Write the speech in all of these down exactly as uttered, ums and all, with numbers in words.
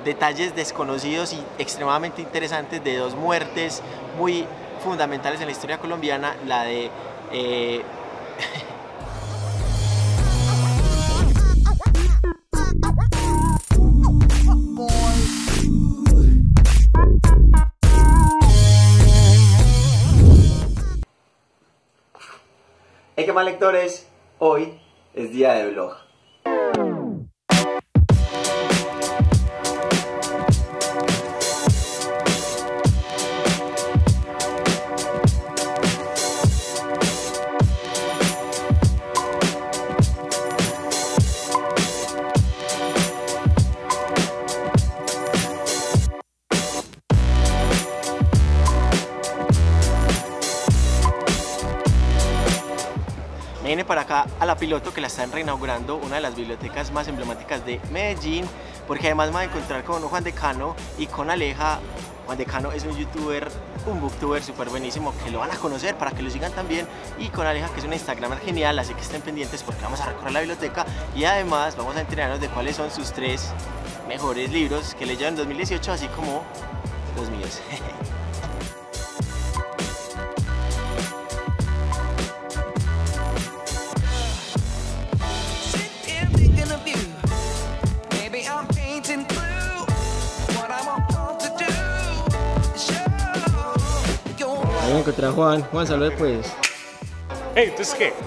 detalles desconocidos y extremadamente interesantes de dos muertes muy fundamentales en la historia colombiana, la de... Eh... Hey, ¿qué más, lectores? Hoy es día de vlog. Me vine para acá a La Piloto, que la están reinaugurando, una de las bibliotecas más emblemáticas de Medellín, porque además me voy a encontrar con Juan Decano y con Aleja. Juan Decano es un youtuber, un booktuber súper buenísimo, que lo van a conocer para que lo sigan también, y con Aleja, que es una instagramer genial, así que estén pendientes porque vamos a recorrer la biblioteca y además vamos a enterarnos de cuáles son sus tres mejores libros que leyeron en dos mil dieciocho, así como los míos. Ahí me encontré a Juan. Juan, salude pues. Hey, ¿entonces qué?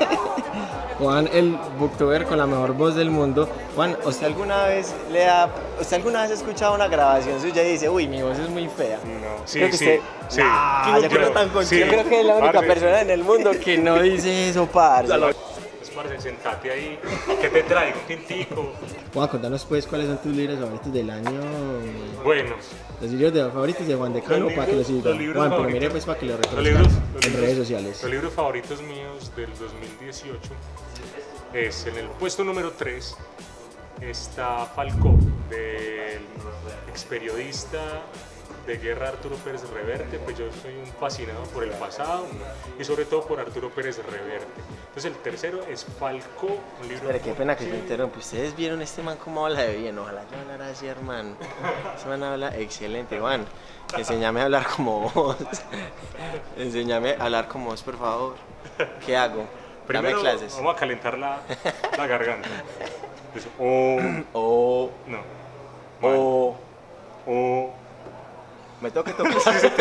Juan, el booktuber con la mejor voz del mundo. Juan, ¿usted alguna vez le da, usted alguna vez ha escuchado una grabación suya y dice, uy, mi voz es muy fea? No, sí, creo que sí, usted, sí. Ah, yo, creo tan sí. yo creo que es la única parce. persona en el mundo que no dice eso, parce. Pues, parce, sentate ahí. ¿Qué te traigo? ¿Un tintico? Juan, contanos pues cuáles son tus libros favoritos del año. Bueno. Los libros de favoritos de Juan Decano, para que los sigan. Juan, favoritos. pero mire pues para que lo reconozcan los libros, los en libros, redes sociales. Los libros favoritos míos del dos mil dieciocho es en el puesto número tres está Falcó, del ex periodista de guerra Arturo Pérez Reverte. Pues yo soy un fascinado por el pasado y sobre todo por Arturo Pérez Reverte. Entonces el tercero es Falcó, un libro... Pero qué pena que te interrumpa. Ustedes vieron este man cómo habla de bien. Ojalá yo hablara así, hermano. Este man habla excelente, Juan. Enséñame a hablar como vos. Enséñame a hablar como vos, por favor. ¿Qué hago? Primero, dame clases. Vamos a calentar la, la garganta. Eso. O... O... No. O... O... Me toca tocar.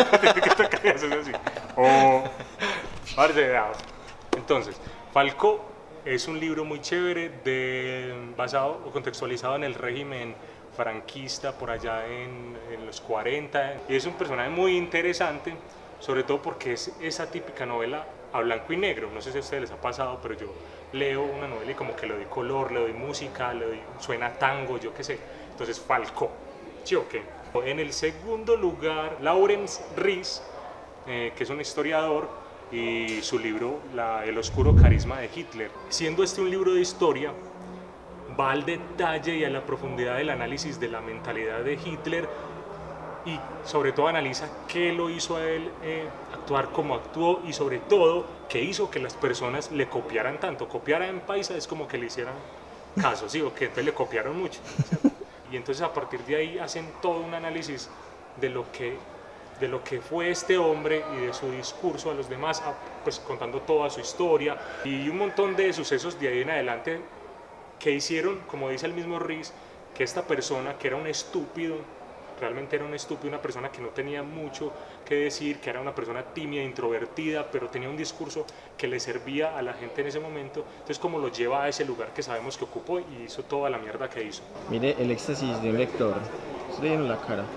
así. O... Entonces, Falcó es un libro muy chévere de, basado o contextualizado en el régimen franquista por allá en, en los cuarenta, y es un personaje muy interesante, sobre todo porque es esa típica novela a blanco y negro. No sé si a ustedes les ha pasado, pero yo leo una novela y como que le doy color, le doy música, le doy, suena tango, yo qué sé. Entonces Falcó, ¿sí o qué? En el segundo lugar, Lawrence Rice, eh, que es un historiador, y su libro la, El oscuro carisma de Hitler. Siendo este un libro de historia, va al detalle y a la profundidad del análisis de la mentalidad de Hitler, y sobre todo analiza qué lo hizo a él eh, actuar como actuó, y sobre todo qué hizo que las personas le copiaran tanto. Copiar en paisa es como que le hicieran caso, ¿sí? O que entonces le copiaron mucho, ¿cierto? Y entonces a partir de ahí hacen todo un análisis de lo que, de lo que fue este hombre y de su discurso a los demás, pues contando toda su historia y un montón de sucesos de ahí en adelante que hicieron, como dice el mismo Riz, que esta persona, que era un estúpido, realmente era un estúpido, una persona que no tenía mucho que decir, que era una persona tímida, introvertida, pero tenía un discurso que le servía a la gente en ese momento. Entonces, como lo lleva a ese lugar que sabemos que ocupó y hizo toda la mierda que hizo. Mire el éxtasis de un lector. Estoy en la cara.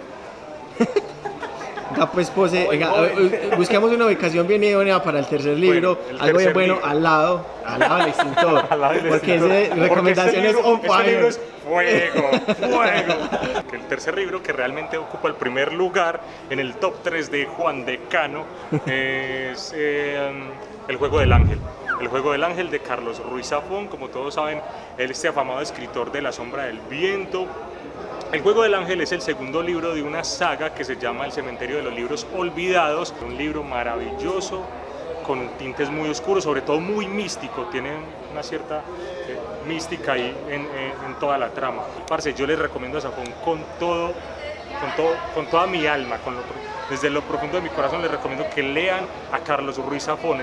Ya pues pose, oiga, buscamos una ubicación bien idónea para el tercer libro, bueno, el algo bien bueno libro. al lado, al lado del extintor, al lado del porque extintor. Ese, recomendaciones este on fire. Este libro es fuego, fuego. El tercer libro, que realmente ocupa el primer lugar en el top tres de Juan Decano, es eh, El juego del ángel. El juego del ángel de Carlos Ruiz Zafón. Como todos saben, él es este afamado escritor de La sombra del viento. El juego del ángel es el segundo libro de una saga que se llama El cementerio de los libros olvidados, un libro maravilloso con tintes muy oscuros, sobre todo muy místico, tiene una cierta eh, mística ahí en, en, en toda la trama. Parce, yo les recomiendo a Zafón con todo, con todo, con toda mi alma, con lo, desde lo profundo de mi corazón les recomiendo que lean a Carlos Ruiz Zafón.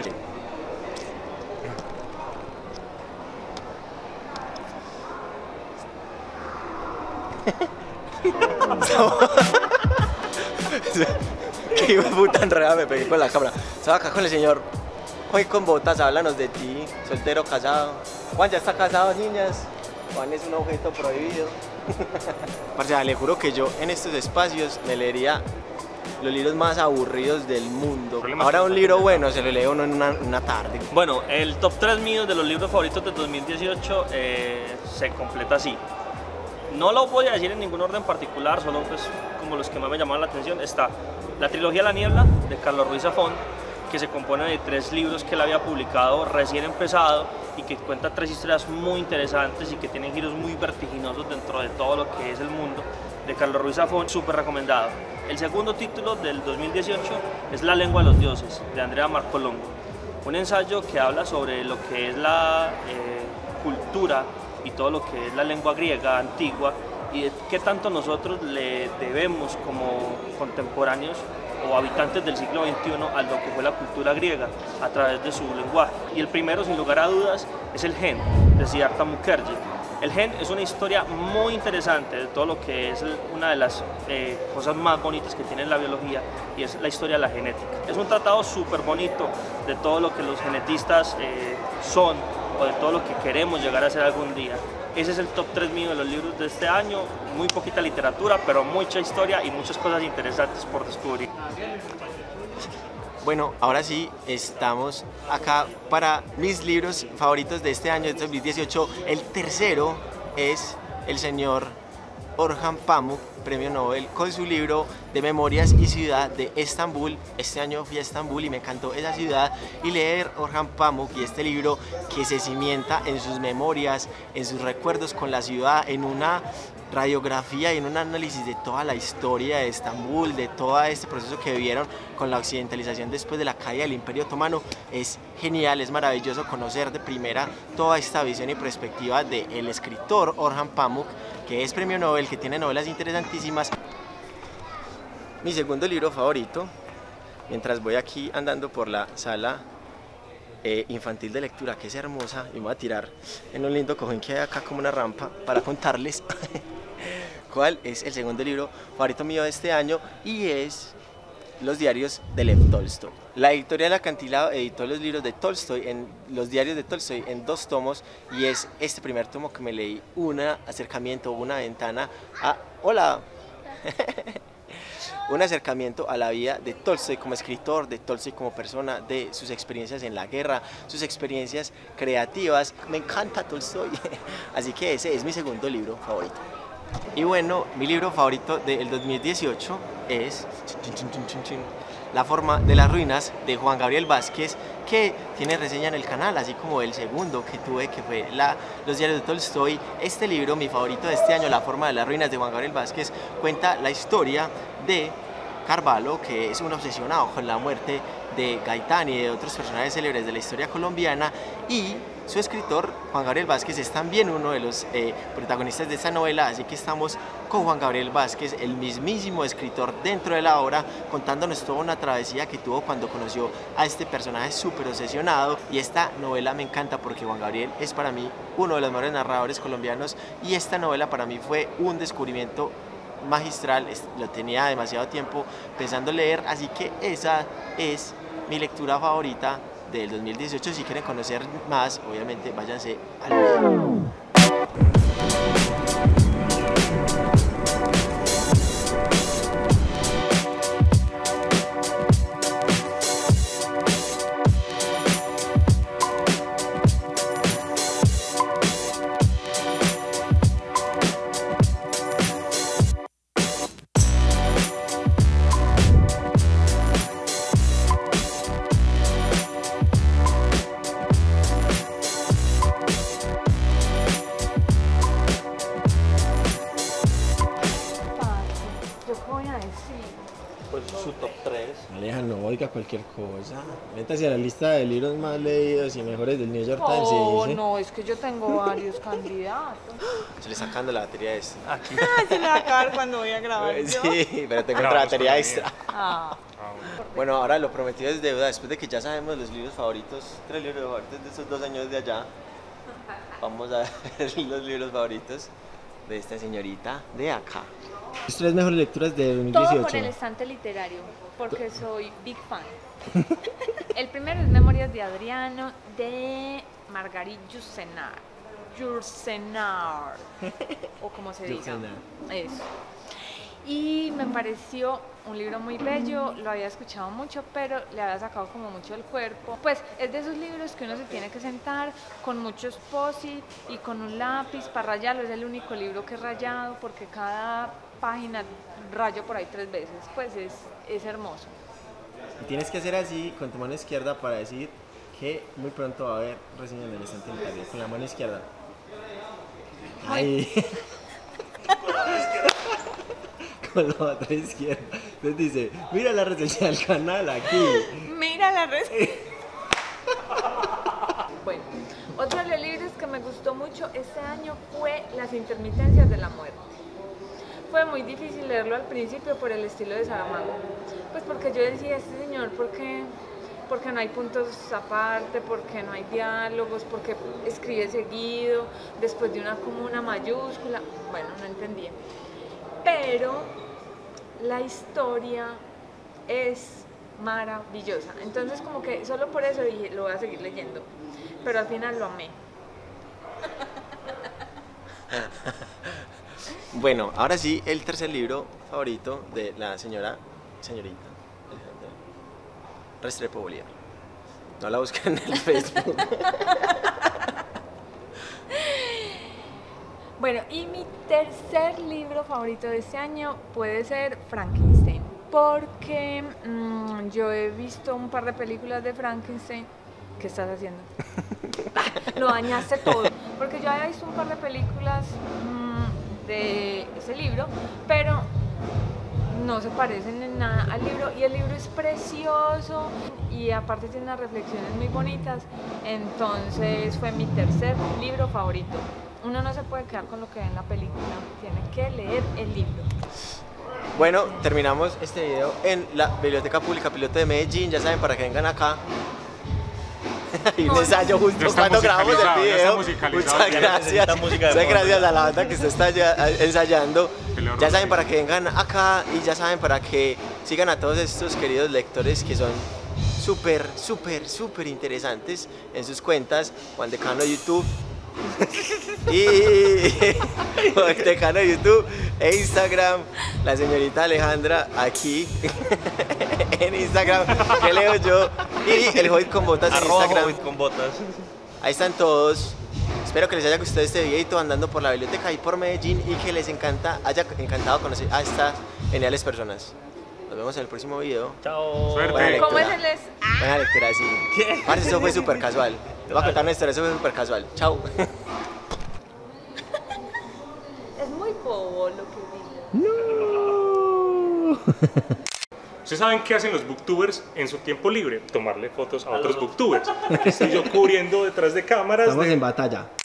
Qué hijo de puta enredada me pegué con la cámara. Estaba acá con el señor Juan con Botas, háblanos de ti, soltero, casado. Juan ya está casado, niñas. Juan es un objeto prohibido. Parce, le juro que yo en estos espacios me leería los libros más aburridos del mundo. Ahora un libro bueno se lo leo uno en una, una tarde. Bueno, el top tres mío de los libros favoritos de dos mil dieciocho eh, se completa así. No lo voy a decir en ningún orden particular, solo pues como los que más me llamaron la atención. Está la trilogía La Niebla de Carlos Ruiz Zafón, que se compone de tres libros que él había publicado recién empezado y que cuenta tres historias muy interesantes y que tienen giros muy vertiginosos dentro de todo lo que es el mundo de Carlos Ruiz Zafón, súper recomendado. El segundo título del dos mil dieciocho es La Lengua de los Dioses, de Andrea Marcolongo, un ensayo que habla sobre lo que es la eh, cultura y todo lo que es la lengua griega antigua y de qué tanto nosotros le debemos como contemporáneos o habitantes del siglo veintiuno a lo que fue la cultura griega a través de su lenguaje. Y el primero, sin lugar a dudas, es el Gen, de Siddhartha Mukherjee. El Gen es una historia muy interesante de todo lo que es una de las eh, cosas más bonitas que tiene la biología, y es la historia de la genética. Es un tratado súper bonito de todo lo que los genetistas eh, son o de todo lo que queremos llegar a ser algún día. Ese es el top tres mío de los libros de este año. Muy poquita literatura, pero mucha historia y muchas cosas interesantes por descubrir. Bueno, ahora sí, estamos acá para mis libros favoritos de este año, de dos mil dieciocho. El tercero es el señor Orhan Pamuk, premio Nobel, con su libro de Memorias y Ciudad de Estambul. Este año fui a Estambul y me encantó esa ciudad, y leer Orhan Pamuk y este libro que se cimienta en sus memorias, en sus recuerdos con la ciudad, en una radiografía y en un análisis de toda la historia de Estambul, de todo este proceso que vivieron con la occidentalización después de la caída del Imperio Otomano. Es genial, es maravilloso conocer de primera toda esta visión y perspectiva del escritor Orhan Pamuk, que es premio Nobel, que tiene novelas interesantísimas. Mi segundo libro favorito, mientras voy aquí andando por la sala eh, infantil de lectura, que es hermosa, y me voy a tirar en un lindo cojón que hay acá como una rampa para contarles cuál es el segundo libro favorito mío de este año, y es Los diarios de Lev Tolstoy. La editorial Acantilado editó los libros de Tolstoy, en los diarios de Tolstoy, en dos tomos, y es este primer tomo que me leí, un acercamiento, una ventana a... ¡Hola! un acercamiento a la vida de Tolstoy como escritor, de Tolstoy como persona, de sus experiencias en la guerra, sus experiencias creativas. Me encanta Tolstoy, así que ese es mi segundo libro favorito. Y bueno, mi libro favorito del dos mil dieciocho es La forma de las ruinas, de Juan Gabriel Vázquez, que tiene reseña en el canal, así como el segundo que tuve, que fue la, Los diarios de Tolstoy. Este libro, mi favorito de este año, La forma de las ruinas, de Juan Gabriel Vázquez, cuenta la historia de Carvalho, que es un obsesionado con la muerte de Gaitán y de otros personajes célebres de la historia colombiana, y su escritor, Juan Gabriel Vázquez, es también uno de los eh, protagonistas de esta novela, así que estamos con Juan Gabriel Vázquez, el mismísimo escritor dentro de la obra, contándonos toda una travesía que tuvo cuando conoció a este personaje súper obsesionado. Y esta novela me encanta porque Juan Gabriel es para mí uno de los mejores narradores colombianos, y esta novela para mí fue un descubrimiento magistral. Lo tenía demasiado tiempo pensando leer, así que esa es mi lectura favorita del dos mil dieciocho. Si quieren conocer más, obviamente váyanse al video. pues su top tres. Aleja, no oiga cualquier cosa. Métase a la lista de libros más leídos y mejores del New York Times. Oh, y dice, no, es que yo tengo varios candidatos. se le está sacando la batería de esto. Aquí. Se me va a acabar cuando voy a grabar yo. Sí, pero tengo Grabamos otra batería con la extra. Ah. Ah, bueno. Bueno, ahora lo prometido es deuda. Después de que ya sabemos los libros favoritos, tres libros favoritos de esos dos años de allá, vamos a ver los libros favoritos de esta señorita de acá. Las tres mejores lecturas de dos mil dieciocho. Todo por el estante literario, porque soy big fan. El primero es Memorias de Adriano, de Marguerite Yourcenar. Yourcenar, o como se diga. Eso. Y me pareció un libro muy bello, lo había escuchado mucho, pero le había sacado como mucho del cuerpo. Pues es de esos libros que uno se tiene que sentar con muchos posit y con un lápiz para rayarlo. Es el único libro que he rayado porque cada página rayo por ahí tres veces. Pues es, es hermoso. Y tienes que hacer así con tu mano izquierda para decir que muy pronto va a haber reseña en el estante literario. Con la mano izquierda. Ay. Con la otra izquierda. Entonces dice, mira la reseña del canal aquí. Mira la reseña. Bueno, otro de los libros que me gustó mucho este año fue Las intermitencias de la muerte. Fue muy difícil leerlo al principio por el estilo de Saramago. Pues porque yo decía, este señor, ¿por qué? Porque no hay puntos aparte, porque no hay diálogos, porque escribe seguido, después de una como una mayúscula. Bueno, no entendía. Pero la historia es maravillosa. Entonces como que solo por eso dije, lo voy a seguir leyendo. Pero al final lo amé. Bueno, ahora sí, el tercer libro favorito de la señora, señorita Alejandra Restrepo Bolívar. No la busquen en el Facebook. Bueno, y mi tercer libro favorito de este año puede ser Frankenstein, porque mmm, yo he visto un par de películas de Frankenstein. ¿Qué estás haciendo? Lo dañaste todo, porque yo había visto un par de películas mmm, de ese libro, pero no se parecen en nada al libro, y el libro es precioso y aparte tiene unas reflexiones muy bonitas. Entonces fue mi tercer libro favorito. Uno no se puede quedar con lo que ve en la película, tiene que leer el libro. Bueno, terminamos este video en la Biblioteca Pública Piloto de Medellín. Ya saben, para que vengan acá. Hay un ensayo justo Ya está cuando grabamos el musicalizado, ya está video. musicalizado. Muchas Ya gracias. Muchas gracias a la banda que usted está ya ensayando. Lo Ya saben, para que vengan acá, y ya saben, para que sigan a todos estos queridos lectores que son súper, súper, súper interesantes en sus cuentas. Juan Decano de YouTube y Juan Decano de YouTube e Instagram. La señorita Alejandra aquí en Instagram, que leo yo, y el Hobbit con Botas en Arroba Instagram. Hobbit con botas. Ahí están todos. Espero que les haya gustado este videito andando por la biblioteca y por Medellín, y que les encanta, haya encantado conocer a estas geniales personas. Nos vemos en el próximo video. Chao. Suerte. Buena lectura. ¿Cómo es el es? Buena lectura, sí. ¿Qué? Parce, eso fue súper casual. Te voy a contar una historia, eso fue súper casual. Chao. Es muy bobo lo que digo. No. ¿Ustedes saben qué hacen los booktubers en su tiempo libre? Tomarle fotos a otros booktubers. Aquí estoy yo cubriendo detrás de cámaras. Estamos de- en batalla.